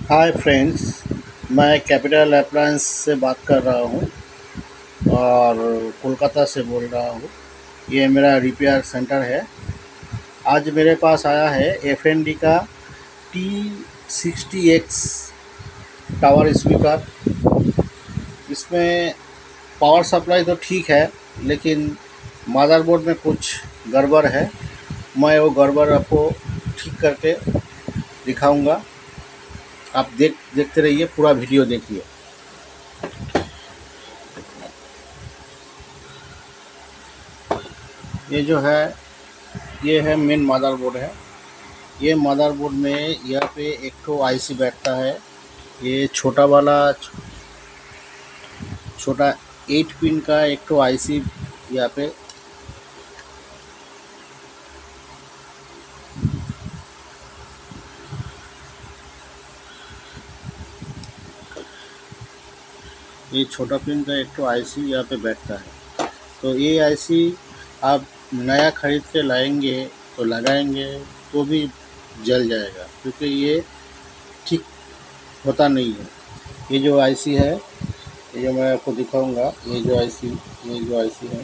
हाय friends, मैं capital appliance से बात कर रहा हूँ और कोलकाता से बोल रहा हूँ। ये मेरा रिपेयर सेंटर है। आज मेरे पास आया है एफएनडी का T60X टावर स्पीकर। इसमें पावर सप्लाई तो ठीक है, लेकिन मदरबोर्ड में कुछ गड़बड़ है। मैं वो गड़बड़ आपको ठीक करके दिखाऊंगा। आप देखते रहिए, पूरा वीडियो देखिए। ये जो है, ये है मेन मदरबोर्ड है। ये मदरबोर्ड में यहाँ पे एक तो आईसी बैठता है। ये छोटा वाला छोटा 8 पिन का एक तो आईसी यहाँ पे ये छोटा पिन का एक तो आईसी यहाँ पे बैठता है। तो ये आईसी आप नया खरीद के लाएंगे तो लगाएंगे तो भी जल जाएगा, क्योंकि ये ठीक होता नहीं है। ये जो आईसी है, ये जो मैं आपको दिखाऊंगा, ये जो आईसी है,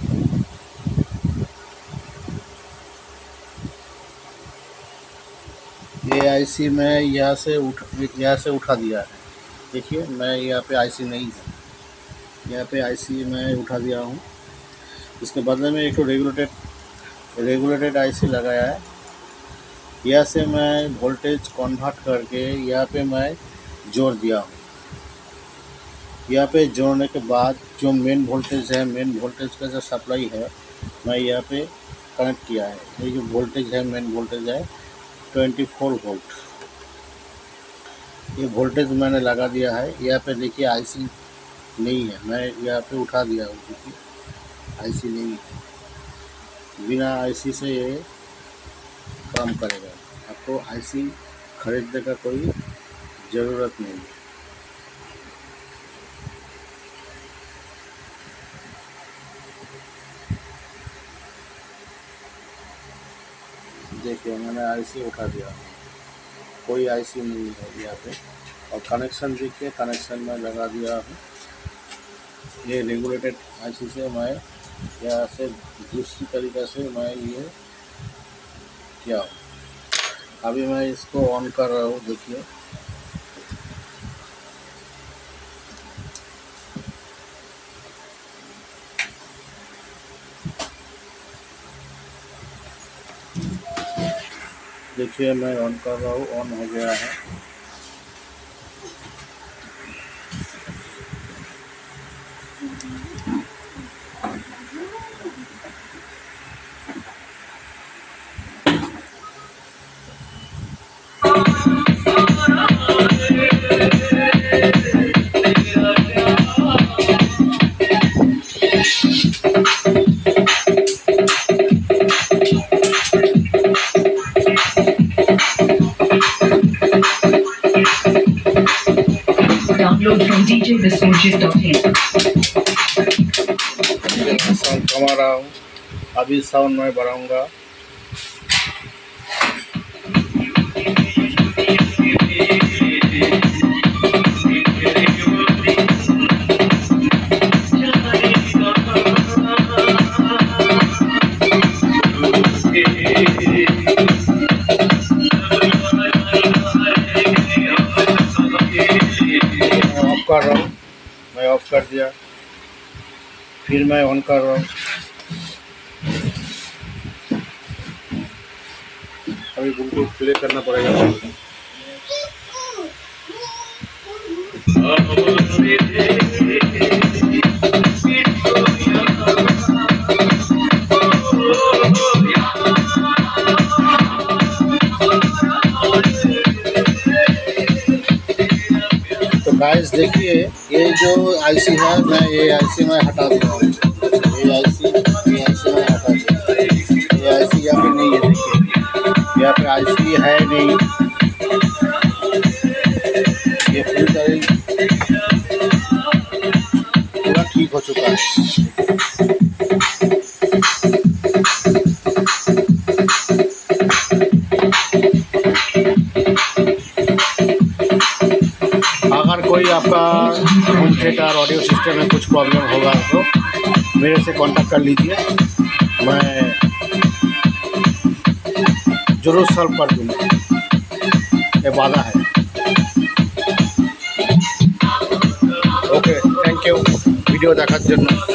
ये आईसी मैं यहाँ से उठा दिया है। देखिए, मैं यहाँ पे आईसी नहीं है, यहाँ पे आईसी मैं उठा दिया हूँ। इसके बदले में एक तो रेगुलेटेड आईसी लगाया है। यहाँ से मैं वोल्टेज कन्वर्ट करके यहाँ पे मैं जोड़ दिया हूँ। यहाँ पे जोड़ने के बाद जो मेन वोल्टेज का जो सप्लाई है, मैं यहाँ पे कनेक्ट किया है। ये जो वोल्टेज है, मेन वोल्टेज है 24 वोल्ट। ये वोल्टेज मैंने लगा दिया है। यहाँ पे देखिए आईसी नहीं है, मैं यहाँ पे उठा दिया हूँ। देखिए आईसी नहीं है, बिना आईसी से ये काम करेगा। आपको आईसी खरीदने का कोई ज़रूरत नहीं है। देखिए, मैंने आईसी उठा दिया, कोई आईसी नहीं है यहाँ पे। और कनेक्शन देखिए, कनेक्शन में लगा दिया हूँ। ये रेगुलेटेड आईसी से मैं यहाँ से दूसरी तरीक़े से मैं ये किया हूँ। अभी मैं इसको ऑन कर रहा हूँ। देखिए, मैं ऑन कर रहा हूँ, ऑन हो गया है। Download from djvisorgis.in। साउंड कमा रहा हूँ, अभी साउंड मैं बढ़ाऊँगा। कर रहा हूँ, मैं ऑफ कर दिया, फिर मैं ऑन कर रहा हूँ। अभी ब्लूटूथ प्ले करना पड़ेगा। गाइस देखिए, ये जो आईसी है, ये आईसी मैं हटा दिया हूँ। ये आईसी मैं हटा दिया। ये आईसी यहाँ पे नहीं है। देखिए, यहाँ पे आईसी है नहीं। ये पूरा ठीक हो चुका है। कोई आपका होम थिएटर ऑडियो सिस्टम में कुछ प्रॉब्लम होगा तो मेरे से कांटेक्ट कर लीजिए, मैं ज़रूर सॉल्व कर दूँगा, ये वादा है। ओके, थैंक यू ভিডিও দেখার জন্য।